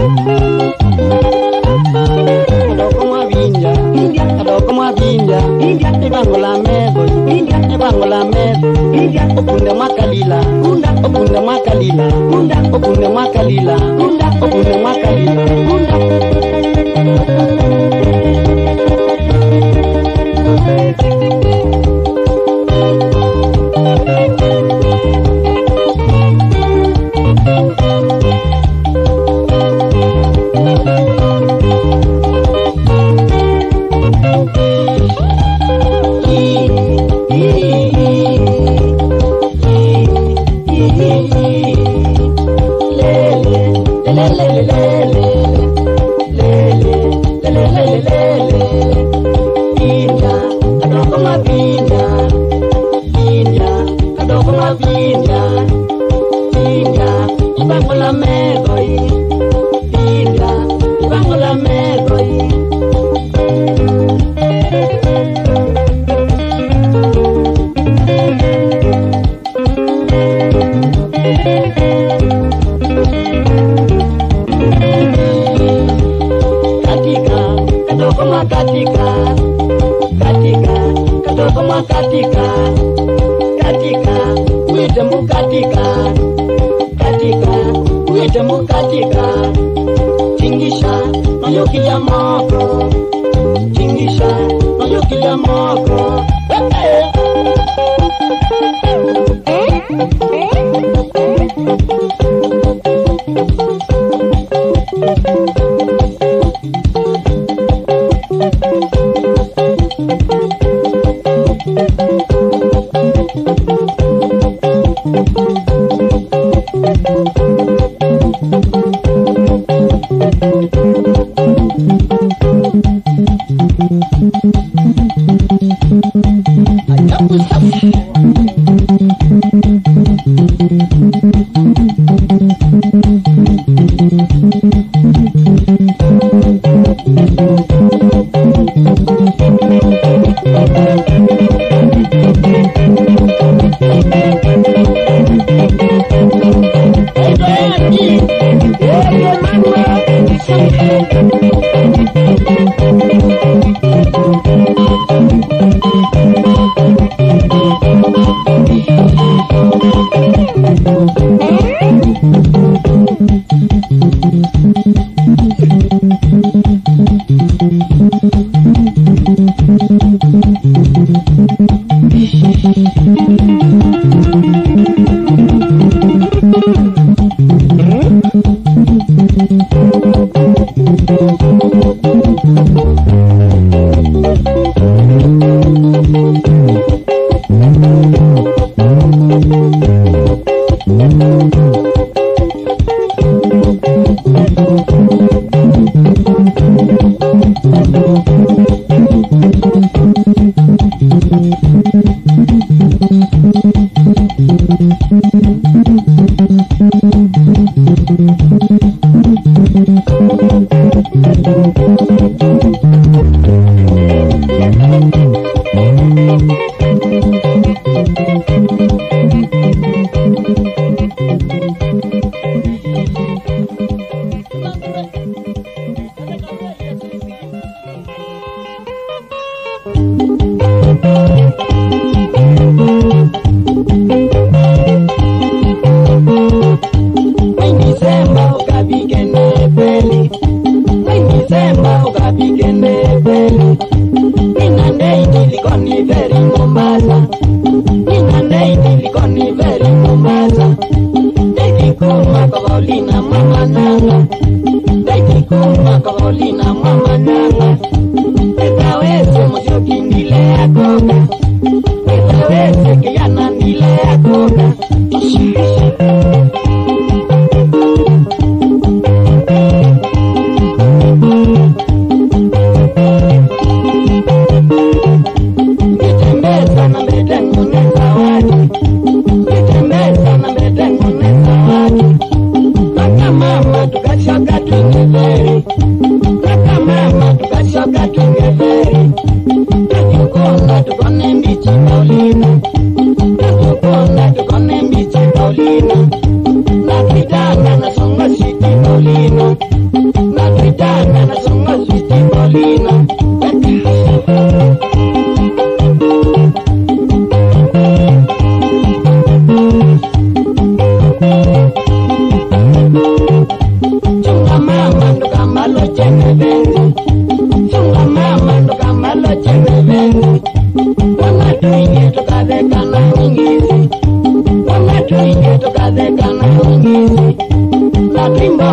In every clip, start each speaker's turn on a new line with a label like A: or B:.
A: Paulina,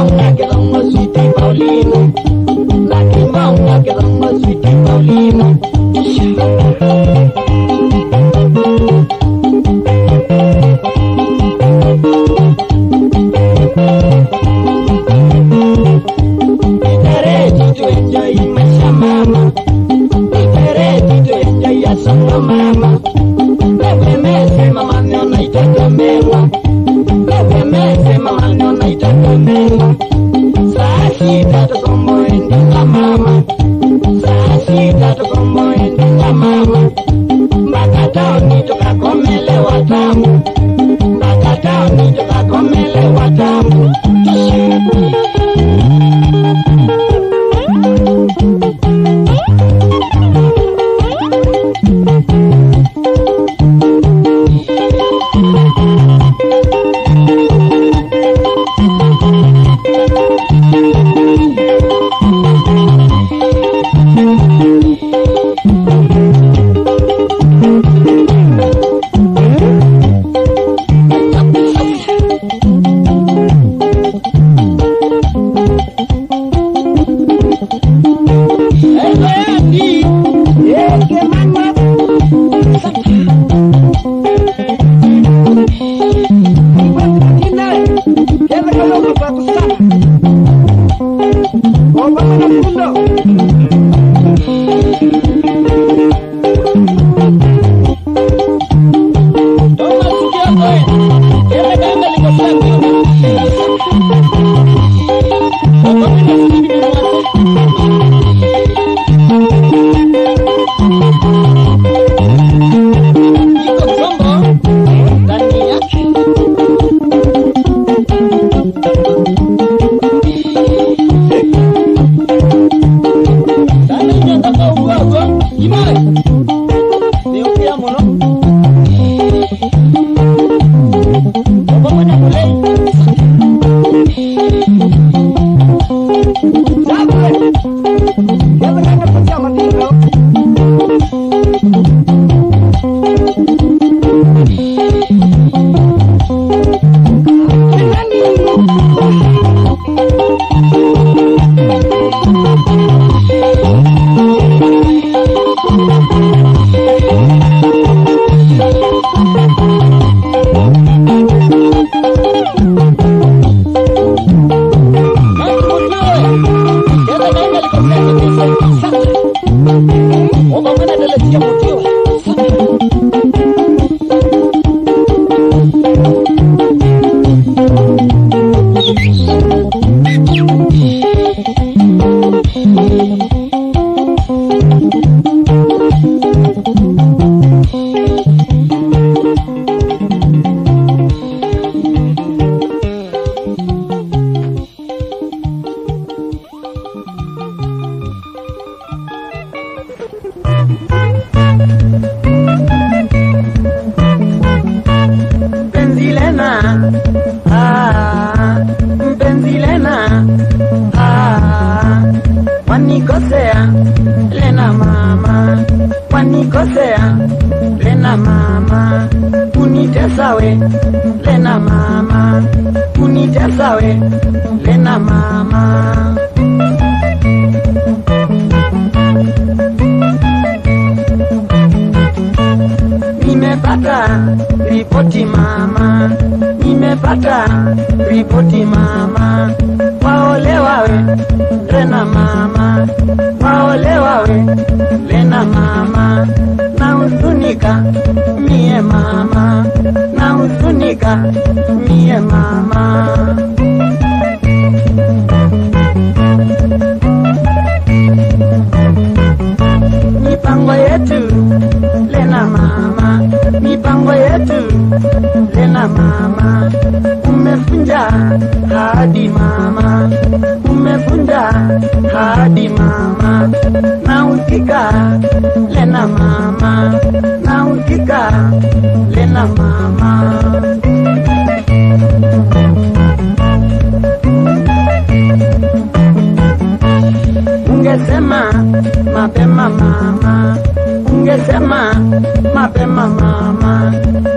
A: Kimbonga Kelongo Sweetie Paulino, La Kimbonga Kelongo Sweetie Paulino. Ready to enjoy my mama, ready to enjoy your song mama. Lewe mese mama niona itakomewa, lewe mese mama niona itakomewa. Saa sita tukombo endinga mama, saa sita tukombo endinga mama. Makataoni tukakomele watamu, makataoni tukakomele watamu.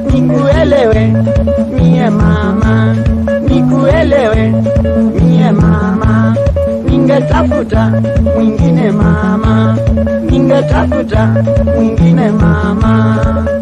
B: Nikuelewe mie mama,
A: ningetafuta mwingine mama, ningetafuta mwingine mama.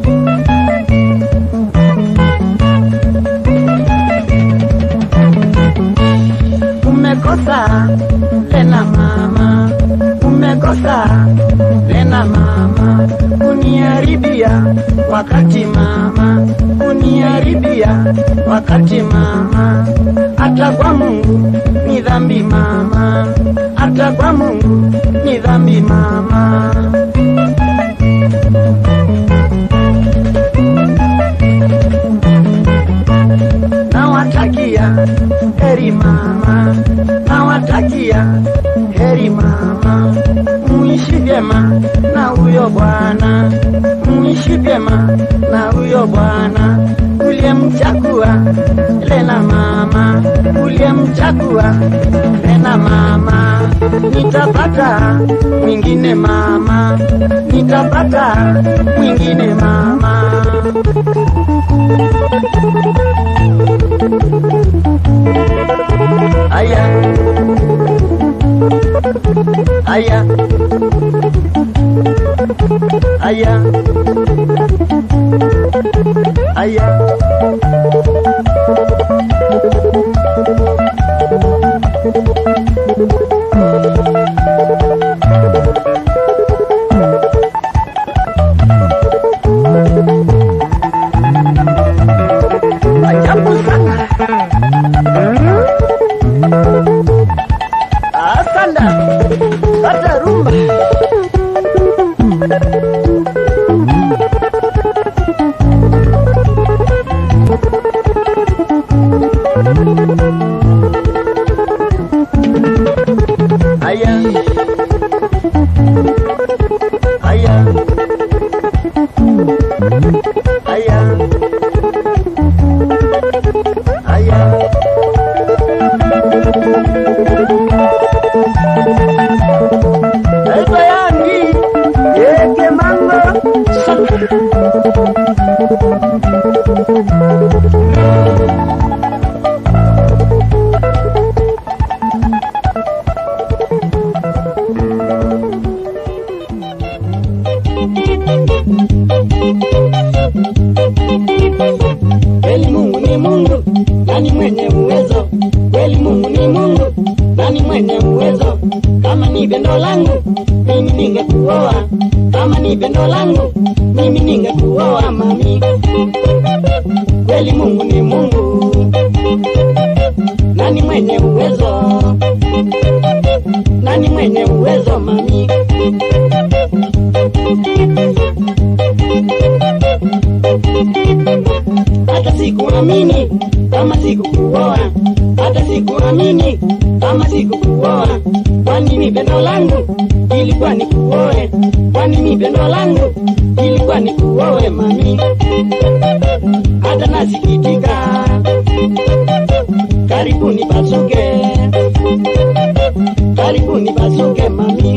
A: Umekosa tena mama, umekosa tena mama, uniharibia wakati mama, uniharibia wakati mama. Hata kwa Mungu ni dhambi mama, hata kwa Mungu ni dhambi mama. Nawatakia heri mama, nawatakia heri mama. Muishi vyema na huyo bwana, muishi vyema na huyo bwana. Uliyemchagua Lena mama, uliyemchagua Lena mama. Nitapata mwingine mama, nitapata mwingine mama. Aya, aya, aya, aya. Ajabu sana. Asanda, ada rumba. Aya, aya, aya, aya. Ayani, yeke mama. Kweli Mungu ni Mungu, nani mwenye uwezo? Kweli Mungu ni Mungu, nani mwenye uwezo? Kama ni pendo langu, mimi ningekuoa. Kama ni pendo langu, mimi ningekuoa mami. Kweli Mungu ni Mungu, nani mwenye uwezo? Nani mwenye uwezo mami? Hata sikuamini kama sikukuoa, hata sikuamini kama sikukuoa. Kwani ni pendo langu ilikuwa nikuoe, kwani ni pendo langu ilikuwa nikuoe mami. Hata nasikitika, karibu nipasuke, karibu nipasuke mami.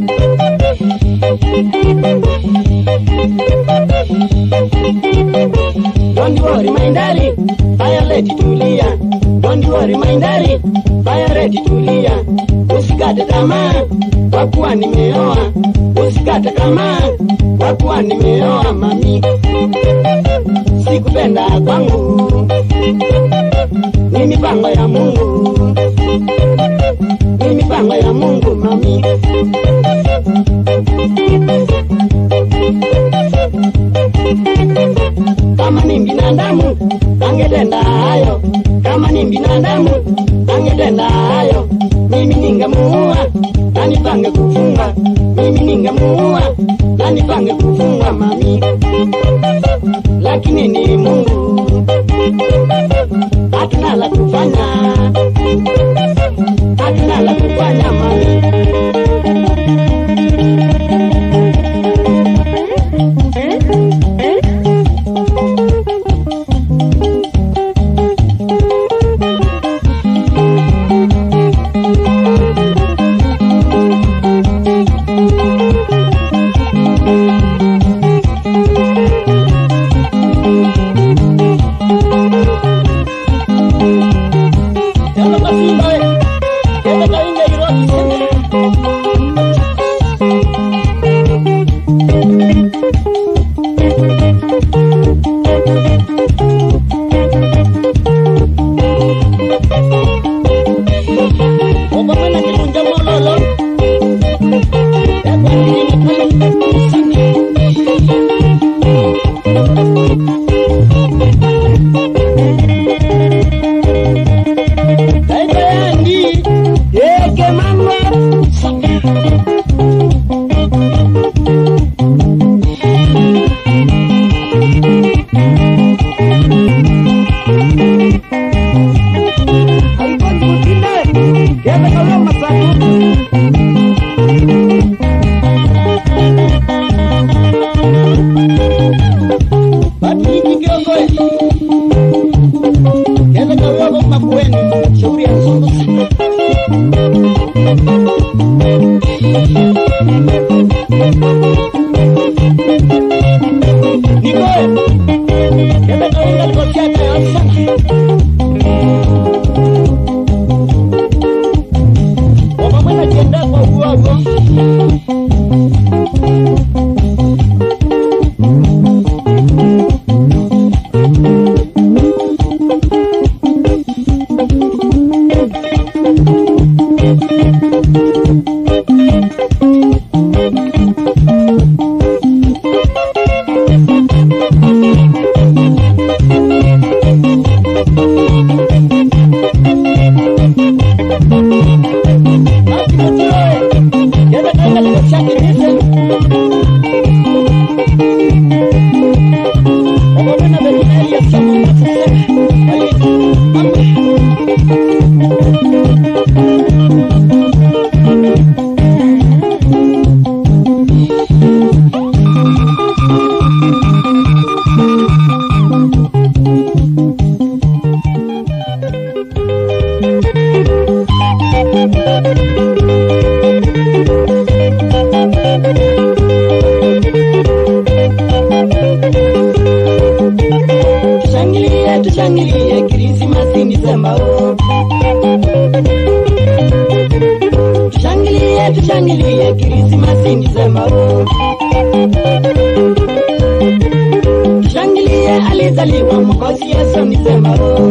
A: Don't worry my darling, Violet tulia. Don't worry my darling, Violet tulia. Usikate tamaa, kwa kuwa nimeoa. Usikate tamaa, kwa kuwa nimeoa mami. Sikupenda kwangu, ni mipango ya Mungu, ni mipango ya Mungu mami. Kama ni binadamu angetenda hayo, kama ni binadamu angetenda hayo. Mimi ningemuua na nipange kufunga, mimi ningemuua na nipange kufunga mami. Lakini ni Mungu, hatuna la kufanya, hatuna la kufanya mami. Terima kasih, Mbak. Kita kali ini que mambo. Tushangilie Krismasi Disemba oh. Tushangilie Krismasi Disemba oh. Tushangilie alizaliwa Mwokozi Yesu Disemba oh.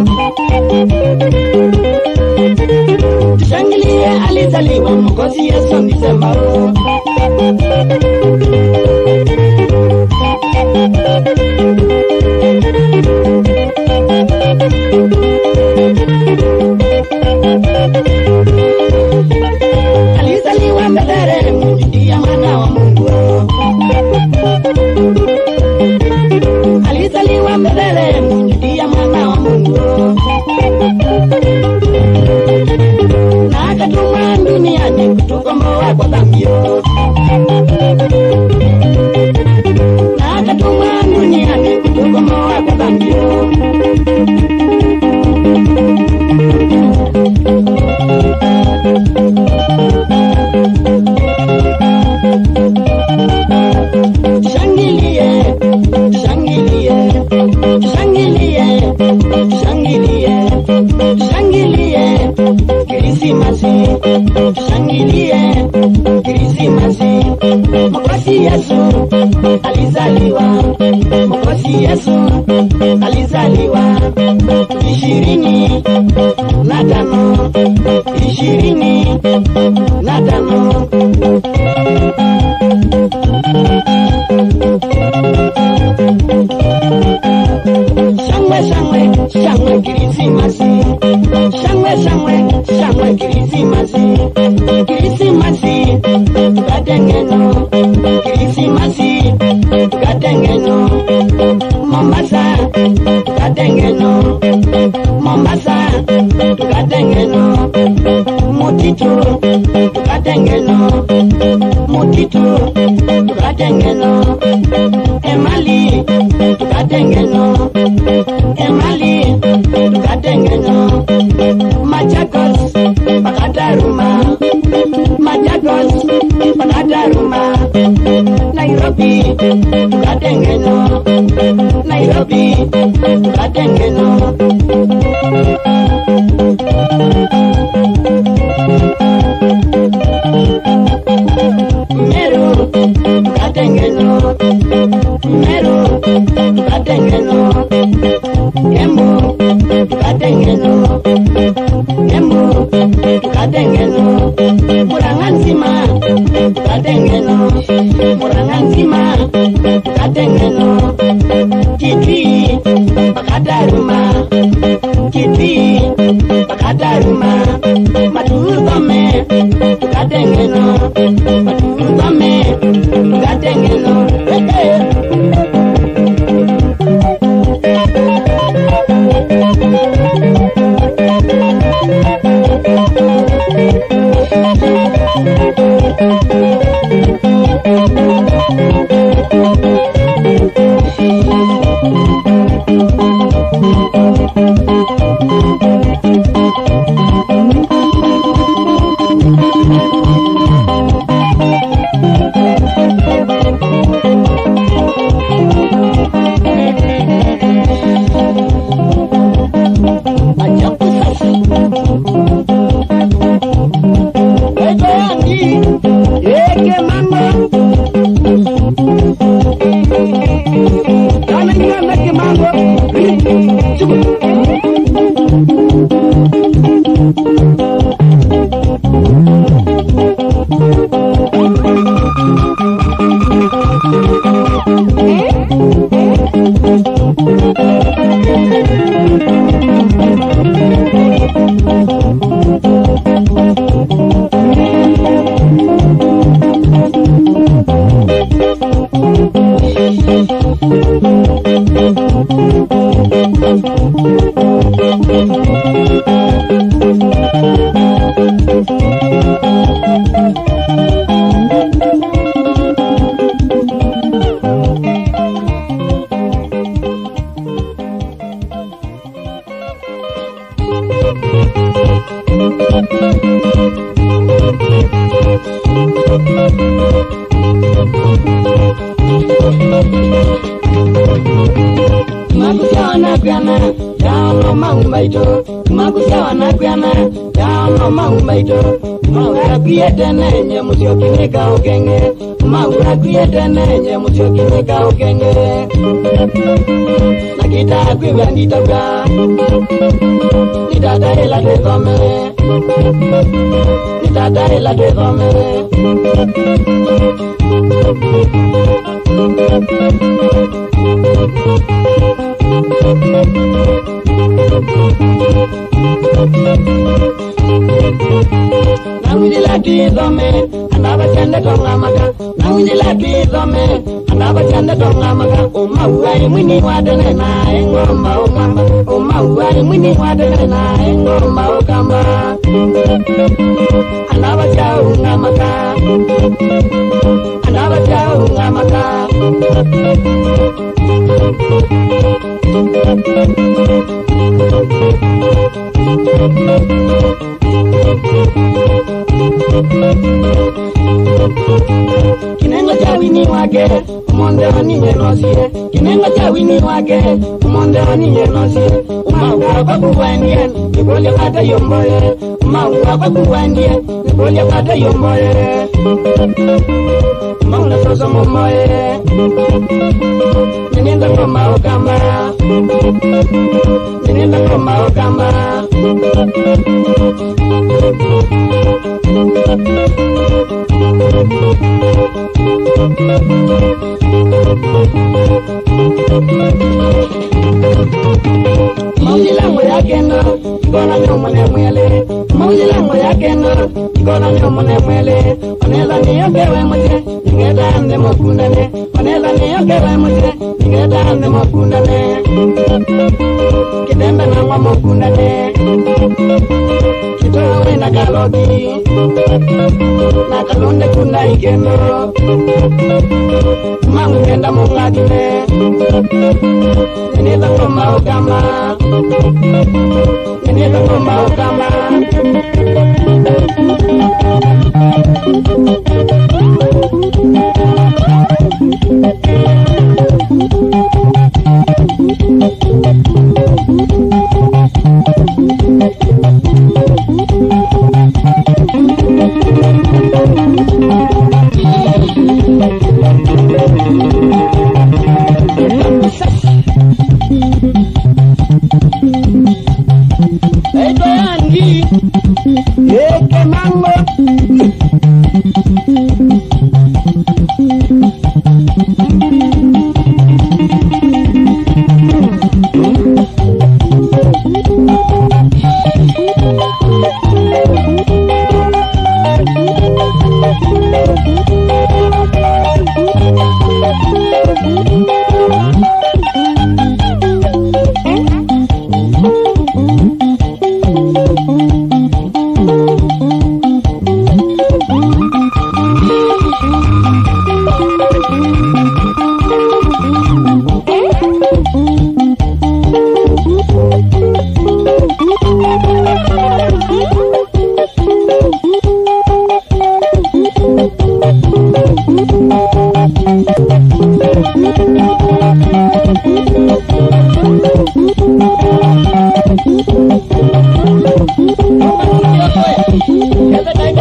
A: Tushangilie alizaliwa Mwokozi Yesu Disemba oh. Alizaliwa Bethlehemu, ndiye mwana wa Mungu. Alizaliwa Bethlehemu, ndiye mwana wa Mungu. Na akatumwa duniani kutukomboa kwa dhambi. Na akatumwa duniani kutukomboa kwa dhambi. Mwokozi Yesu alizaliwa, Mwokozi Yesu alizaliwa 25, 25. Shangwe shangwe shangwe Krismasi, shangwe shangwe shangwe Krismasi, Krismasi tukatengeno, Krismasi tukatengeno, Mombasa tukatengeno, Mombasa tukatengeno, Mutitu tukatengeno, Mutitu tukatengeno, Emali tukatengeno, Emali tukatengeno, Machakos pakataruma, Machakos pakataruma, Nairobi tukatengeno, Nairobi tukatengeno. Meru tukatengeno, Meru tukatengeno, Embu tukatengeno, Embu tukatengeno, Murang'a nzima tukatengeno, Murang'a nzima tukatengeno, Kitui pakataruma, Kitui pakataruma, Matugome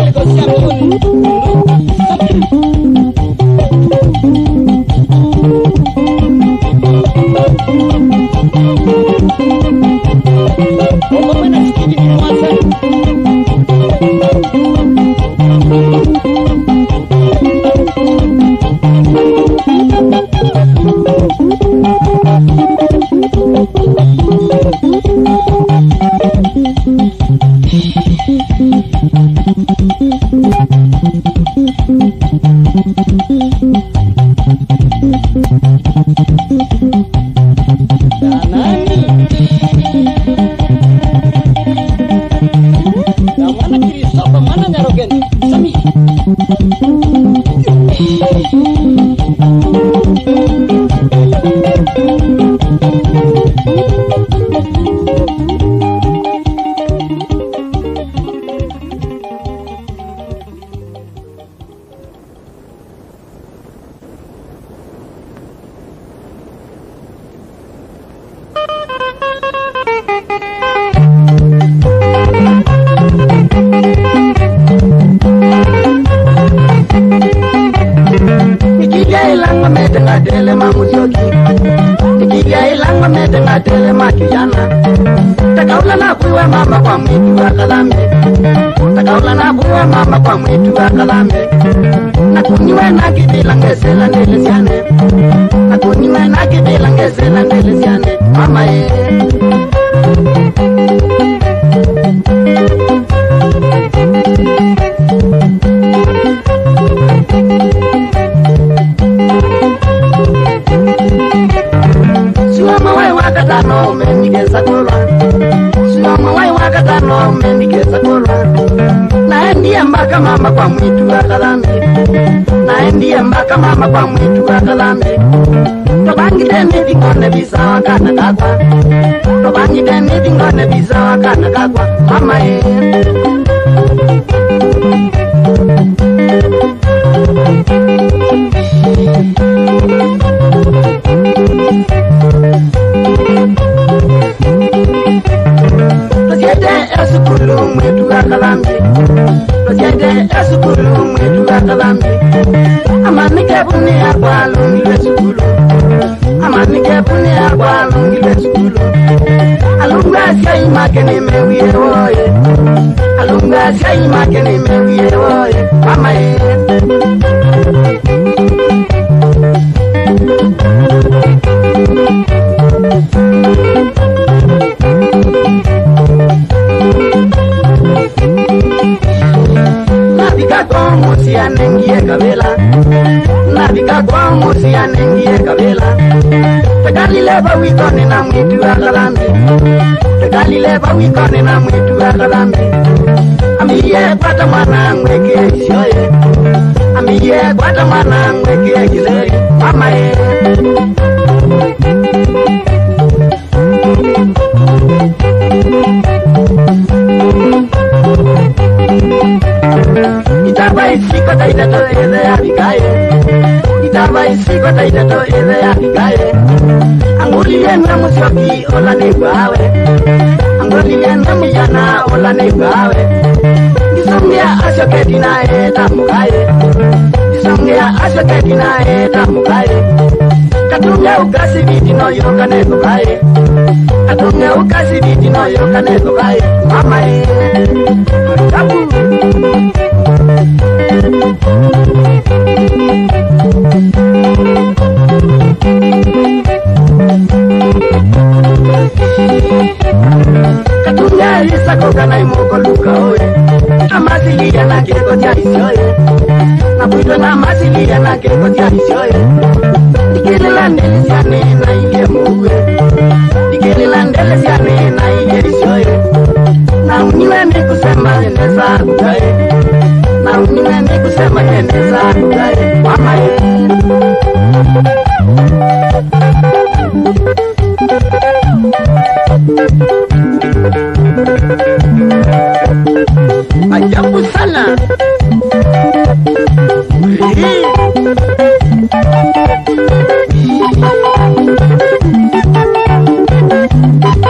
B: Ajabu sana.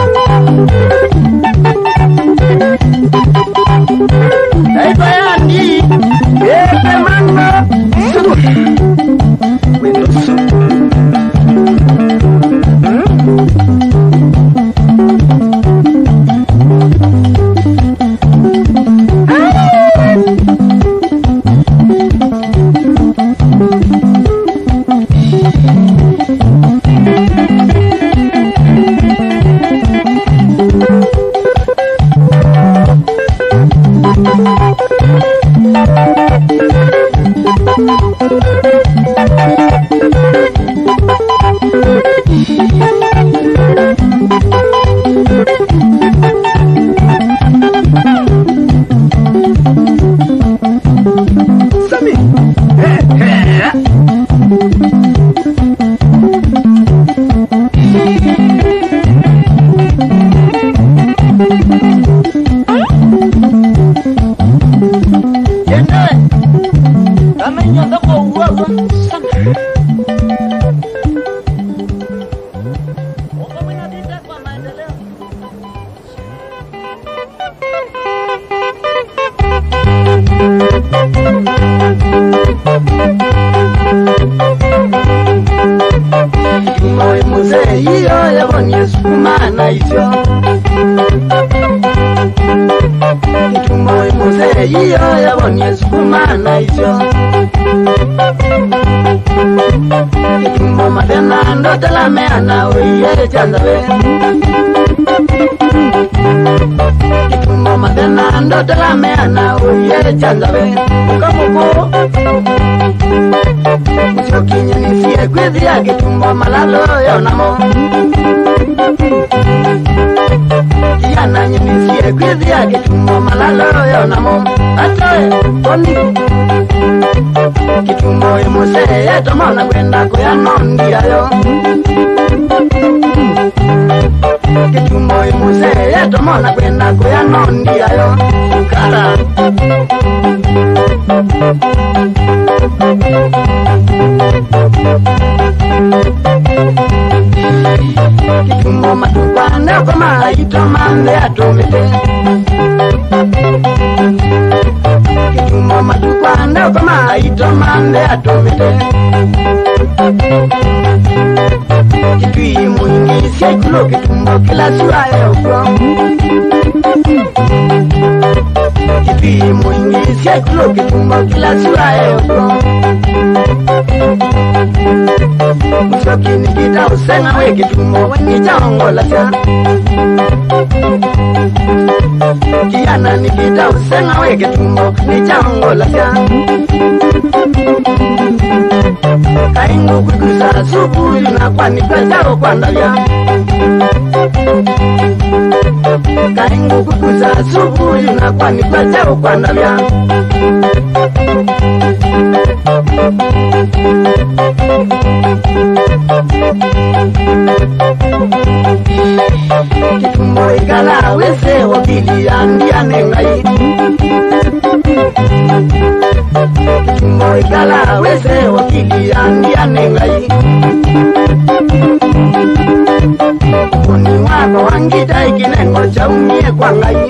B: Hey, Bayandi.
A: Tende kama nyonga kwa uwawa sana. Oka mwana vita kwa maendeleo. Moyo mzee hiyo yabonye sukuma hicho. Moyo mzee hiyo yabonye sukuma hicho. Mo madena ndo talameana uye chanzawe. Mo madena ndo talameana uye chanzawe. Ukamuko Musokinye nisiye kwezia kitumbo malalo yonamo. Kiyana nye nisiye kwezia kitumbo malalo yonamo. Atoe koni kitumbo imuse yeto mona kwenda kuyanondiayo. Kitumbo imuse yeto mona kwenda kuyanondiayo. Sukara Kitumbo matukwane koma itomande atomete. Kitumbo matukwane koma itomande atomete. Kitui mwingi sekulo kitumbo kila suaye ukro. Kitui mwingi sekulo kitumbo kila suaye ukro. Musoki nikita usenga we kitumbo wenye chaongola cha. Kiana nikita usenga we kitumbo ni chaongola cha. Kaingu kukusa subu yuna kwani kwa chao kwa ndavya. Kaingu kukusa subu yuna kwani kwa chao kwa ndavya. Kitumbo igala wese wakili andiane ngai. Kitumbo igala wese wakili andiane ngai. Kuni wako wangita ikinengo cha umie kwa ngai.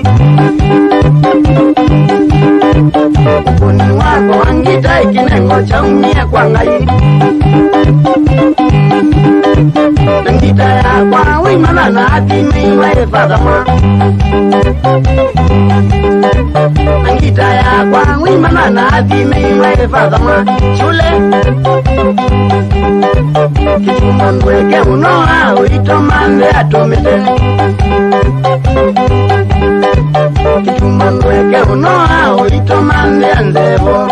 A: Kuni wako wangita ikinengo cha umie kwa ngai. Nangita ya kwa wimana na atimi we fadama. Nangita ya kwa wimana na atimi we fadama. Chule kitumbo ndweke unoa uitomande atomete. Kitumbo ndweke unoa uitomande anzevo.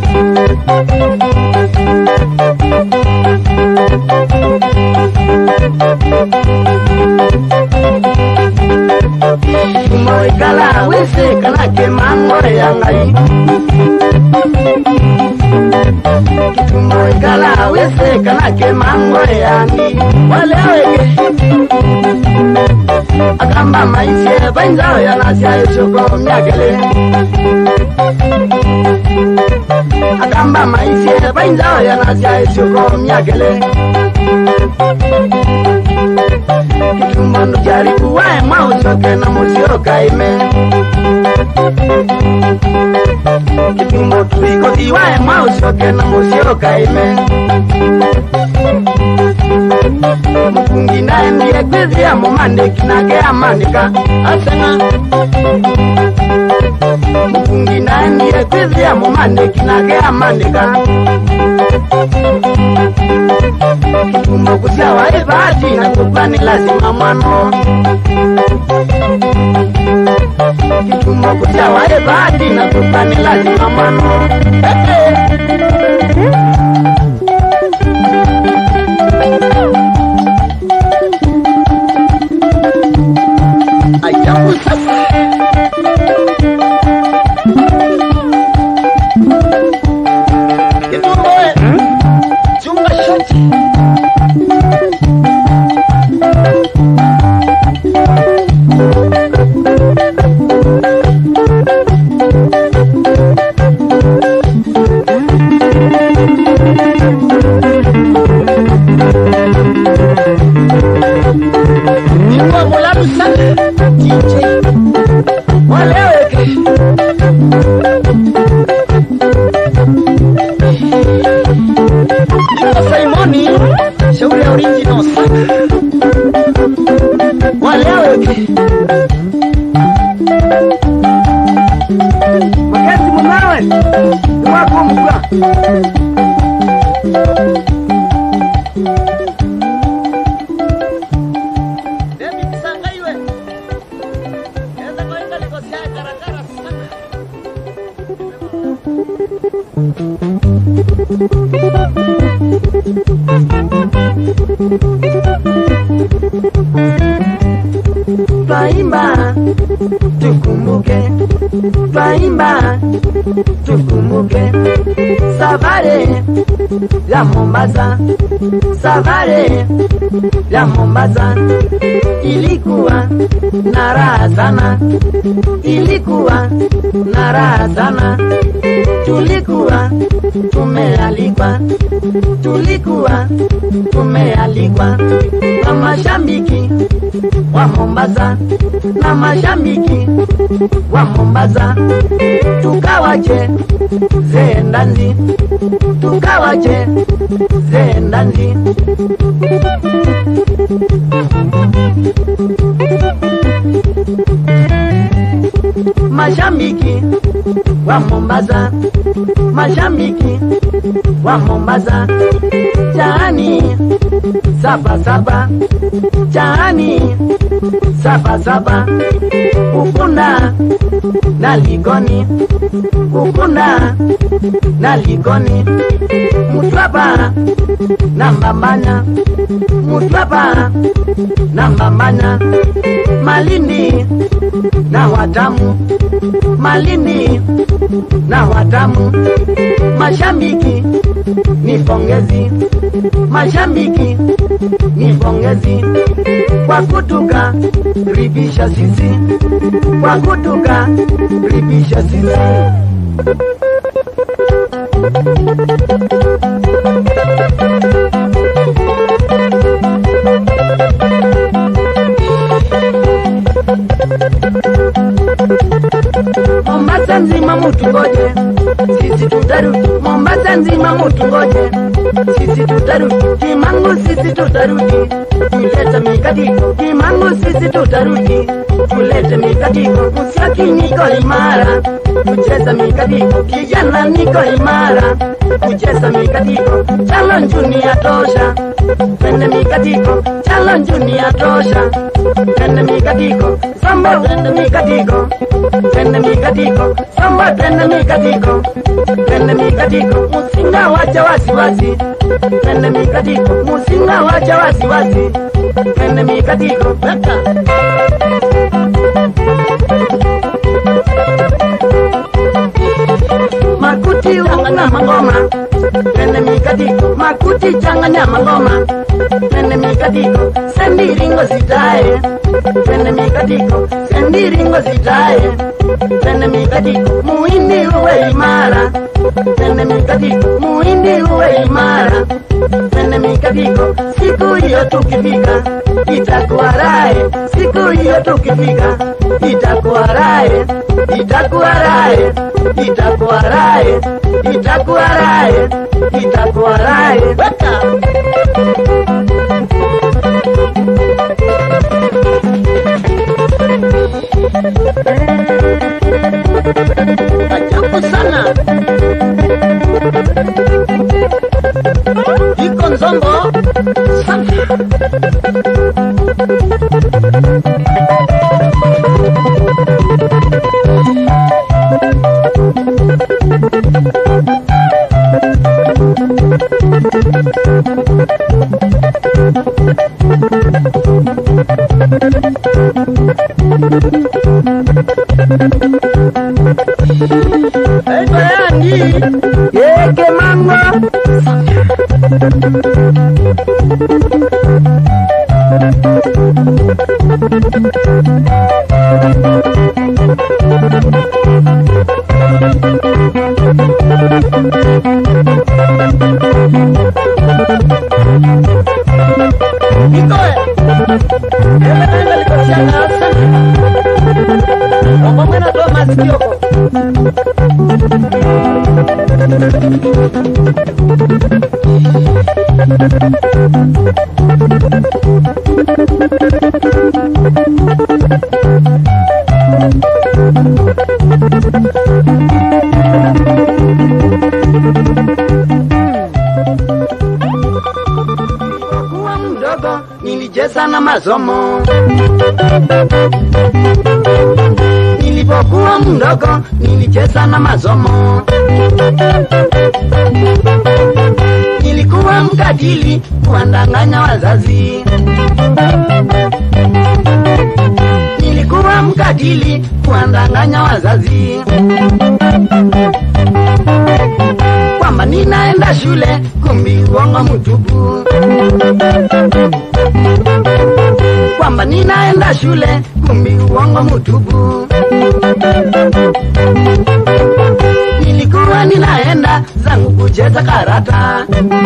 A: Kitumbo igala wese kanake mangore ya ngai. Kitumbo igala wese kanake mangore ya ngi. Wale weke akamba maisye bainzao ya nasya yosoko myakele. Akamba maisye bainzao ya nasya yosoko myakele. Kitumbo ndo jaribu wae mausoke na musioka ime. Kitumbo tuiko iwae mausoke na musioka ime. Mukungi nae ndiye kwezia mumande kinage amandika asena. Mukungi nae ndiye kwezia mumande kinage amandika. Kitumbo kusia wae bahati na kupani lazima mwano. Kitumbo kusia wae bahati na kupani lazima mwano. Ajabu sasa. Kitumbo chunga shoti.
B: iwe wakumgwa David Sanga iwe eza kwenda likosia karakara sana Twaimba tukumbuke, twaimba tukumbuke safari ya Mombasa, safari ya Mombasa ilikuwa na raha sana, ilikuwa na raha sana. Tulikuwa tumealikwa, tulikuwa tumealikwa na mashabiki wa Mombasa, na mashabiki wa Mombasa. Tukawache zendanzi, tukawache zendanzi. Mashabiki wa Mombasa, mashabiki wa Mombasa. Jani saba saba, jani saba saba. Ukunda na Likoni, Ukunda na Likoni. Mutwapa na Mbambanya, Mutwapa na Mbambanya. Malindi na Watamu, Malindi na Watamu. Mashabiki ni pongezi, mashabiki ni pongezi kwa kutuka ribisha sisi, kwa kutuka ribisha sisi. Mombasa nzima mutungoje, sisi tutarudi. Mombasa nzima mutungoje, sisi tutarudi. Kimangu sisi tutarudi, tulete mikatiko. Kimangu sisi tutarudi, tulete mikatiko. Musiaki niko imara, kucheza mikatiko. Kijana niko imara, kucheza mikatiko. Challenge dunia tosha, twende mikatiko. Challenge dunia tosha, twende mikatiko. Samba twende mikatiko, twende mikatiko. Samba twende mikatiko, twende mikatiko. Musinga wacha wasiwasi, twende mikatiko. Musinga wacha wasiwasi, twende mikatiko. Makuti changanya mangoma, twende mikatiko. Makuti changanya mangoma, twende mikatiko. Sendiringo zitae, twende mikatiko. Sendiringo zitae, twende mikatiko. Muhindi uwe imara, twende mikatiko. Muhindi uwe imara, twende mikatiko. Siku hiyo tukifika itakuwa rae, siku hiyo tukifika itakuwa rae, itakuwa rae, itakuwa rae, itakuwa rae, itakuwa rae. Ajabu sana iko Nzombo sana. Yeke mama Nikoe Ewe likoshana Omo mwena toa masikioko
A: masomo. Nilipokuwa mdogo nilicheza na masomo. Nilikuwa mkatili kuwadanganya wazazi. Nilikuwa mkatili kuwadanganya wazazi. Kwamba ninaenda shule kumbi uongo mtupu. Kwamba ninaenda shule kumbi uongo mtupu. Nilikuwa ninaenda zangu kucheza karata.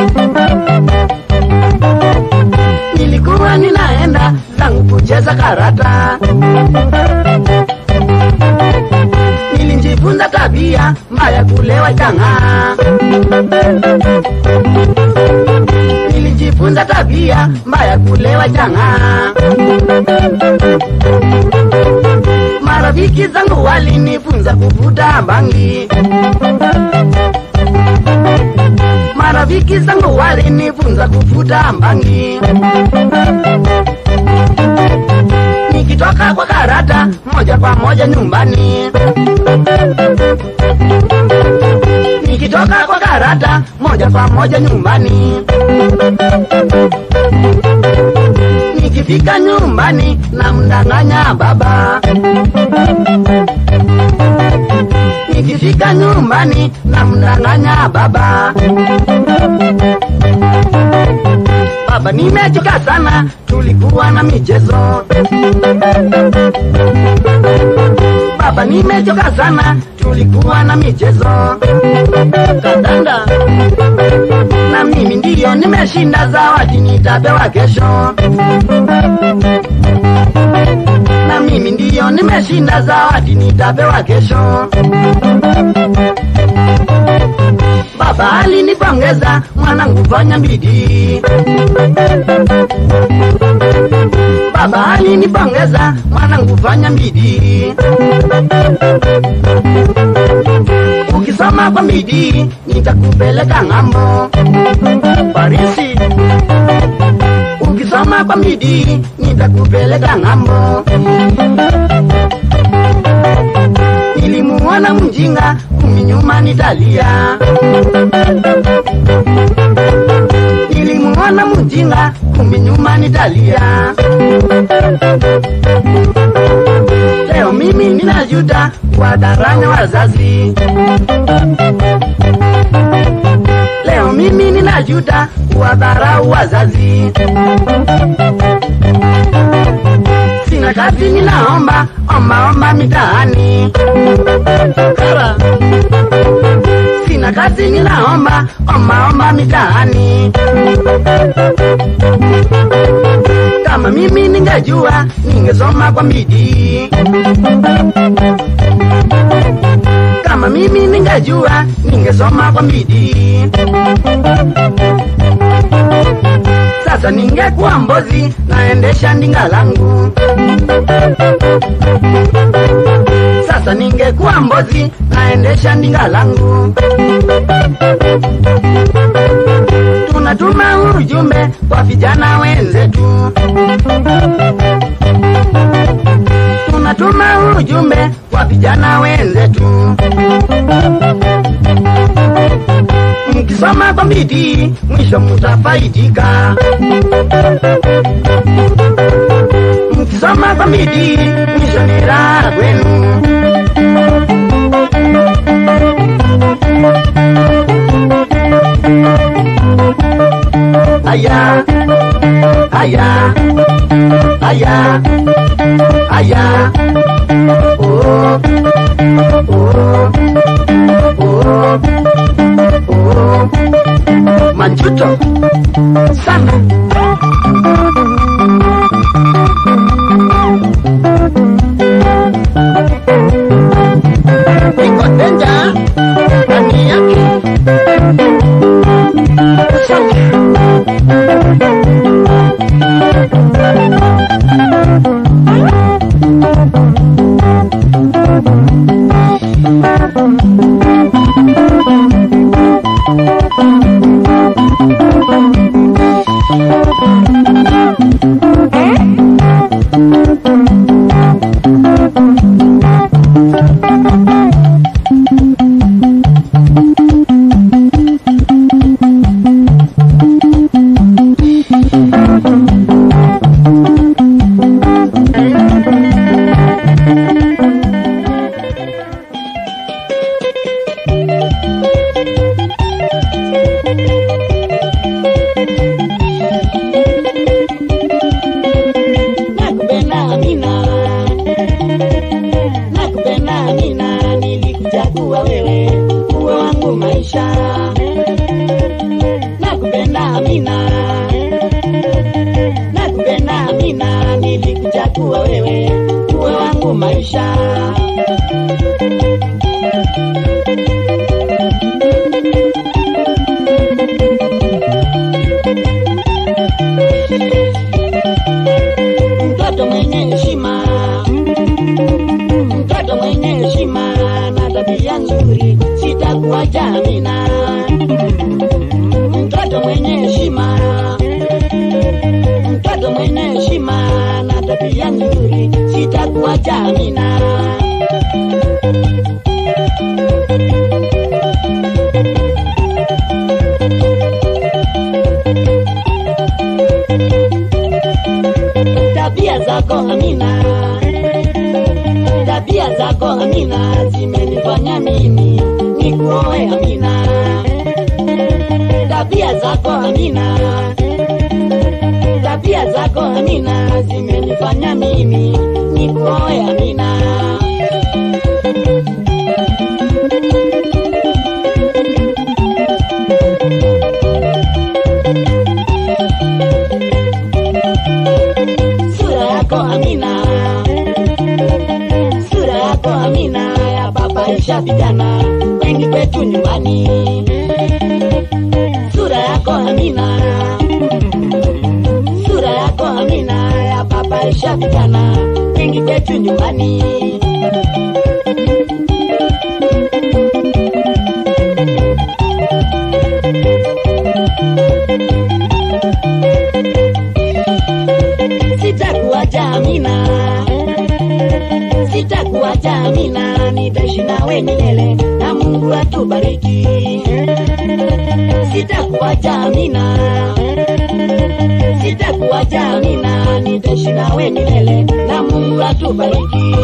A: Nilikuwa ninaenda zangu kucheza karata. Nilijifunza tabia mbaya kulewa chang'aa. Nilijifunza tabia mbaya kulewa chang'aa. Marafiki zangu walinifunza kuvuta bangi. Marafiki zangu walinifunza kuvuta bangi. Nikitoka kwa karata moja kwa moja nyumbani. Nikitoka kwa karata moja kwa moja nyumbani. Nikifika nyumbani namdanganya baba. Nikifika nyumbani namdanganya baba. Baba, nimechoka sana, tulikuwa na michezo. Baba, nimechoka sana, tulikuwa na michezo. Kandanda. Na mimi ndiyo nimeshinda zawadi nitapewa kesho. Na mimi ndiyo nimeshinda zawadi nitapewa kesho. Baba alinipongeza, mwanangu fanya bidii. Baba alinipongeza, mwanangu fanya bidii. Ukisoma kwa bidii nitakupeleka ng'ambo Parisi. Ukisoma kwa bidii nitakupeleka ng'ambo. Nilimuona mjinga kuminyuma nitalia. Nilimuona mjinga kuminyuma nitalia. Leo mimi ninajuta kuwadanganya wazazi. Leo mimi ninajuta kuwadharau wazazi. Sina kazi ninaomba omba mitaani. Kara. Sina kazi ninaomba omba mitaani. Kama mimi ningejua ningesoma kwa bidii. Kama mimi ningejua ningesoma kwa bidii. Sasa ningekuwa mbozi naendesha ndinga langu. Sasa ningekuwa mbozi naendesha ndinga langu. Tunatuma ujumbe kwa vijana wenzetu. Tunatuma ujumbe kwa vijana wenzetu. Mkisoma kwa bidii mwisho mtafaidika. Mkisoma kwa bidii mwisho ni raha kwenu. Aya, aya, aya, aya. Oh, oh, oh, oh. Majuto sana. Iko danger ndani yake. Sana. Nakupenda Amina, nakupenda Amina, nilikuchagua wewe uwe wangu maisha. Nakupenda Amina, nakupenda Amina, nilikuchagua wewe uwe wangu maisha. Mtoto mwenye heshima, mtoto mwenye heshima na tabia nzuri, sitakuacha Amina. Mtoto mwenye heshima, mtoto mwenye heshima na tabia nzuri, sitakuacha Amina. Tabia zako Amina, tabia zako Amina, zimenifanya mimi nikuoe Amina. Tabia zako Amina, tabia zako Amina, zimenifanya mimi nikuoe Amina. Sura yako Amina, sura yako Amina, ya babaisha vijana wengi kwetu nyumbani. Sura yako Amina, sura yako Amina, ya babaisha vijana wengi kwetu nyumbani. Sitakuacha Amina, sitakuacha Amina, nitaishi nawe milele na Mungu atubariki. Sitakuacha Amina, sitakuacha Amina, nitaishi nawe milele na Mungu atubariki.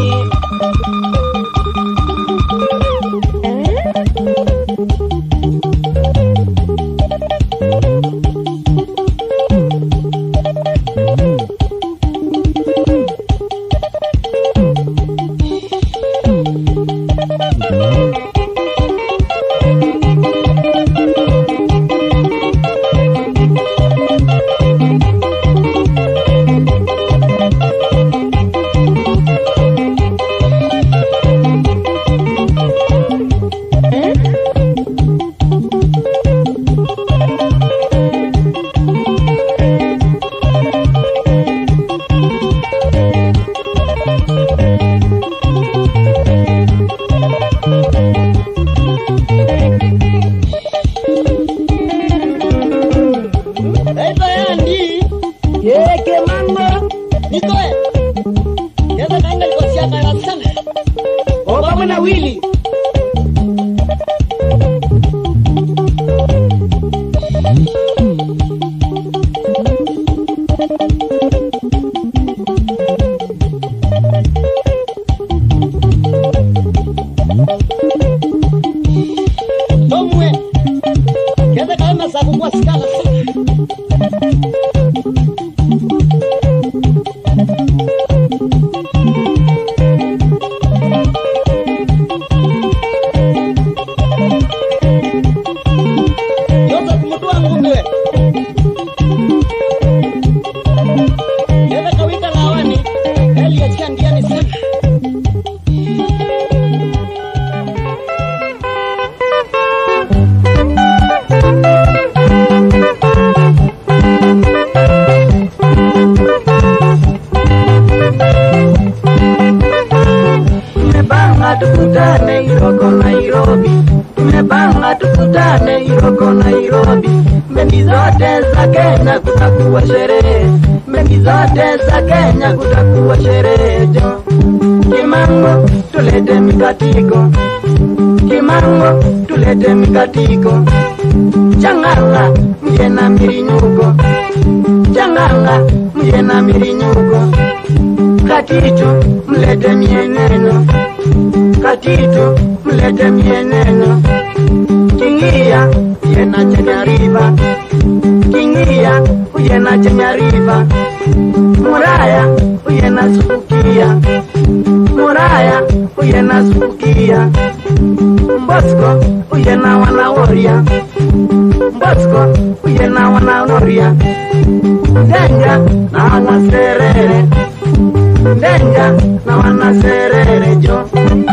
A: Nikoe. Yeza kaanga likosia kaya sana. Oba mwana wili. Tomwe. Yeza kaya masabu kwa skala sana. Tukutane Iroko Nairobi, tumepanga tukutane Iroko Nairobi. Bendi zote za Kenya kutakuwa sherehe, bendi zote za Kenya kutakuwa sherehe. Kimango tulete mikatiko, Kimango tulete mikatiko. Changanga mje na mirinyuko, Changanga mje na mirinyuko. Katitu mlete mieneno, Katitu mlete mieneno. Kingia ujena Chenyariva, Kingia, ujena Chenyariva, Muraya, ujena Subukia, Muraya, ujena Subukia, Mbosco, ujena Wanaworia, Mbosco, ujena Wanaworia, Denja, na Wanaserere, Denja, na Wanaserere jo.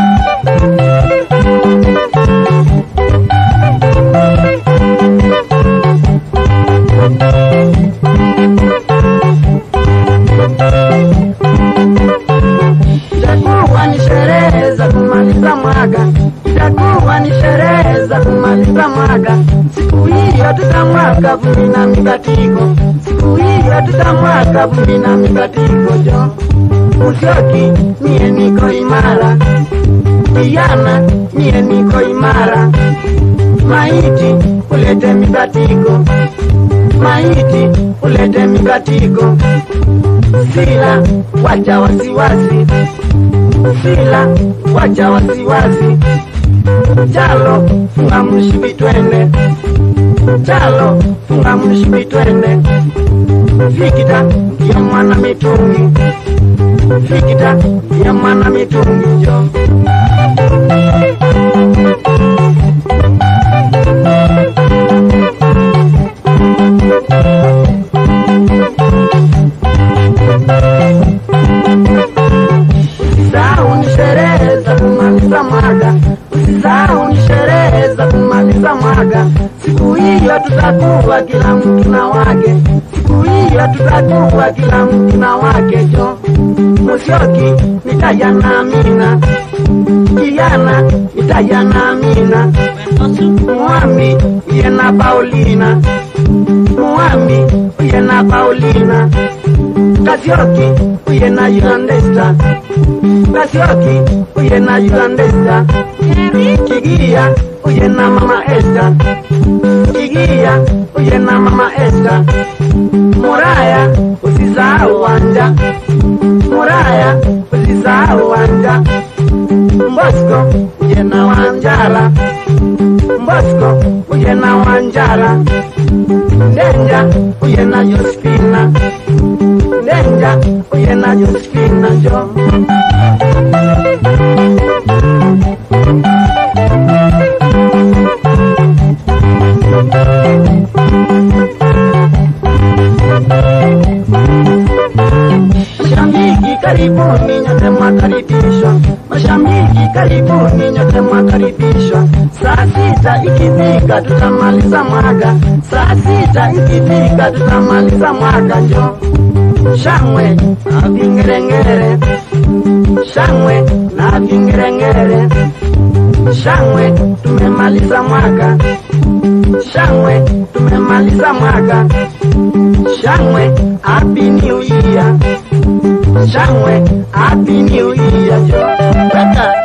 A: Itakuwa ni sherehe za kumaliza mwaka, itakuwa ni sherehe za kumaliza mwaka. Siku hiyo tutamwaka vumbi na mikatiko, siku hiyo tutamwaka vumbi na mikatiko jo. Musyoki, mie niko imara, kijana, mie niko imara. Maiti, ulete mikatiko, maiti, ulete mikatiko. Sila, wacha wasiwasi, Sila, wacha wasiwasi. Chalo, funga mshipi twende, Chalo, funga mshipi twende. Fikita, ya mwana mitungi, Fikita, ya mwana mitungi jo. Usisahau ni sherehe za kumaliza mwaka, usisahau ni sherehe za kumaliza mwaka. Siku hiyo tutakuwa kila mtu na wake, siku hiyo tutakuwa kila mtu na wake jo. Musyoki, nitaja na Amina, kijana, nitaja na Amina. Muambi, yena Paulina, Muambi, yena Paulina. Kasioki, uyena Yulandesta, Kasioki, uyena Yulandesta. Kigia, uyena Mama Esther, Kigia, uyena Mama Esther. Muraya, usisahau wanja, Muraya, usisahau wanja. Mbosco, uyena Wanjala, Mbosco, uyena Wanjala. Denja, uyena Josephina, Denja, uyena Josephina jo. Mashabiki karibuni nyote mwakaribishwa, mashabiki karibuni nyote mwakaribishwa. Saa 6 ikifika tutamaliza mwaka, saa 6 ikifika tutamaliza mwaka jo. Shangwe na vingerengere, shangwe na vingerengere. Shangwe tumemaliza mwaka, shangwe tumemaliza mwaka. Shangwe happy new year, shangwe happy new year jo.